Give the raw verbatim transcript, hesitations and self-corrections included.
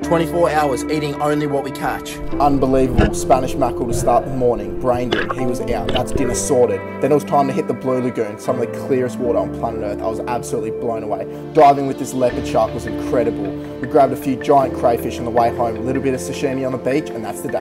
twenty-four hours eating only what we catch. Unbelievable. Spanish mackerel to start the morning. Brained in. He was out. That's dinner sorted. Then it was time to hit the Blue Lagoon, some of the clearest water on planet Earth. I was absolutely blown away. Diving with this leopard shark was incredible. We grabbed a few giant crayfish on the way home, a little bit of sashimi on the beach, and that's the day.